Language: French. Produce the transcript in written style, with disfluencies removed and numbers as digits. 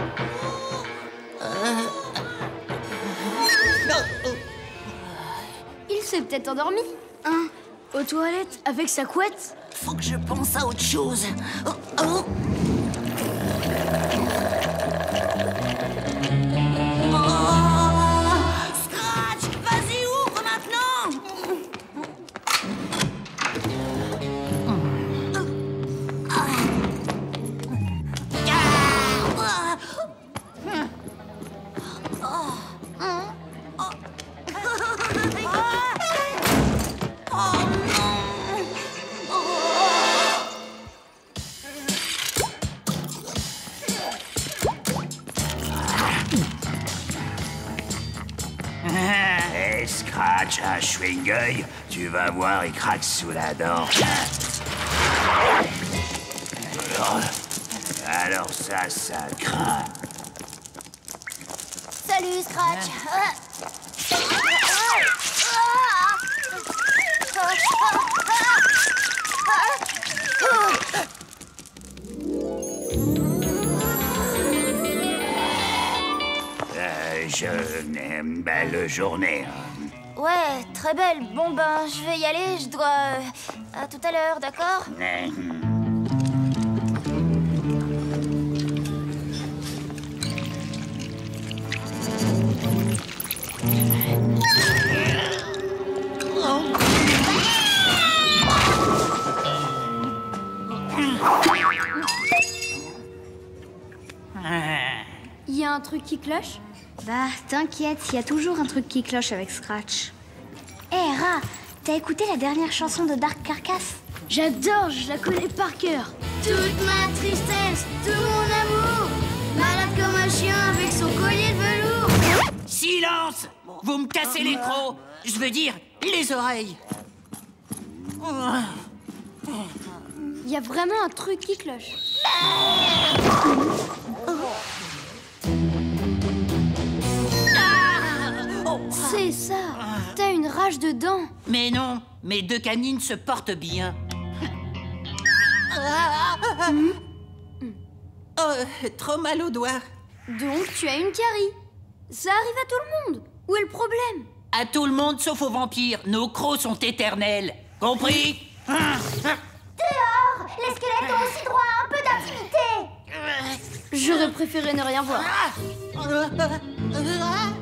Il s'est peut-être endormi. Hein? Aux toilettes, avec sa couette? Faut que je pense à autre chose. Oh, oh. Oh, Scratch, vas-y, ouvre maintenant. Hey, Scratch, un chewing-gum, tu vas voir, il craque sous la dent. Alors ça craint. Salut, Scratch. Belle journée. Hein. Ouais, très belle. Bon ben, je vais y aller, je dois... à tout à l'heure, d'accord? Il y a un truc qui cloche? Bah, t'inquiète, il y a toujours un truc qui cloche avec Scratch. Hé, Ra, t'as écouté la dernière chanson de Dark Carcass? J'adore, je la connais par cœur. Toute ma tristesse, tout mon amour, malade comme un chien avec son collier de velours. Silence! Vous me cassez les crocs. Je veux dire, les oreilles. Il y a vraiment un truc qui cloche. C'est ça. T'as une rage de dents. Mais non, mes deux canines se portent bien. Oh, trop mal au doigt. Donc tu as une carie. Ça arrive à tout le monde. Où est le problème? À tout le monde sauf aux vampires. Nos crocs sont éternels. Compris? Dehors! Les squelettes ont aussi droit à un peu d'intimité! J'aurais préféré ne rien voir.